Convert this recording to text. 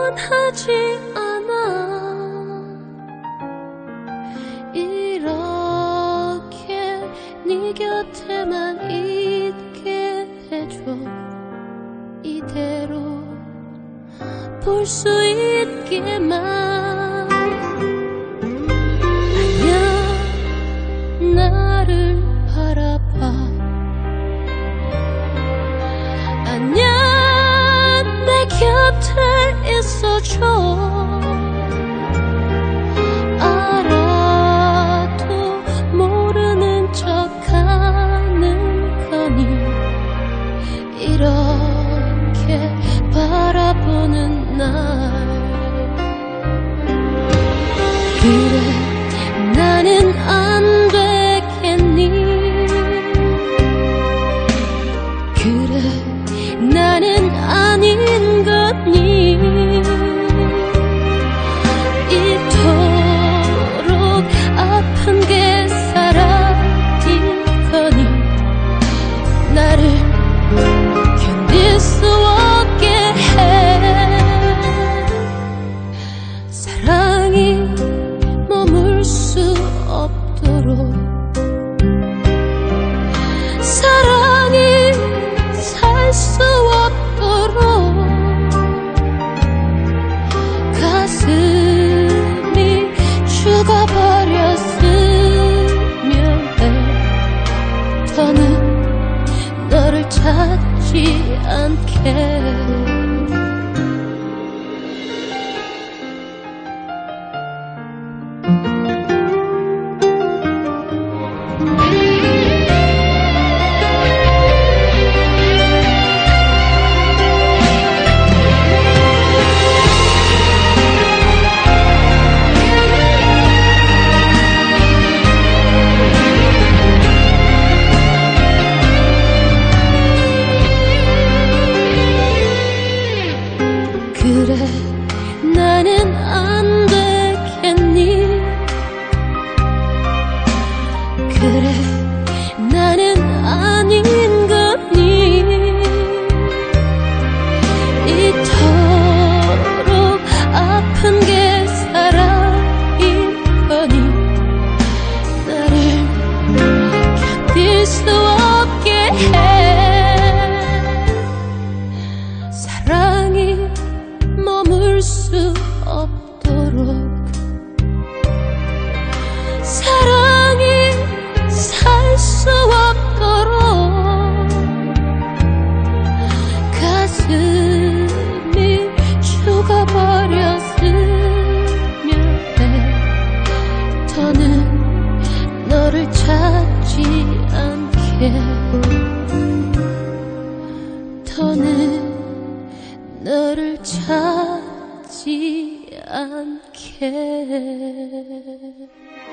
원하지 않아. 이렇게 네 곁에만 있게 해줘. 이대로 볼 수 있게만. 아니야, 나를 바라봐. 아니야, 내 곁에 있어줘. 알아도 모르는 척하는 거니. 이렇게 바라보는 날. 그래, 나는 안 되겠니? 그래, 나는 아닌 거니? 이토록 아픈 게 사랑인 거니? 나를 견딜 수 없게 해. 사랑이 머물 수 없도록. 사랑이 살 수 없도록. 가슴이 죽어버렸으면 해. 더는 너를 찾지 않게. 그래, 나는 안 되겠니? 그래, 나는 아닌 거니? 이토록 아픈 게 사랑인 거니? 나를 견딜 수 없게 해. 사랑이 머물 수 없도록. 사랑이 살 수 없도록. 가슴이 죽어버렸으면 해. 더는 너를 찾지 않게. 더는 너를 찾지 않게.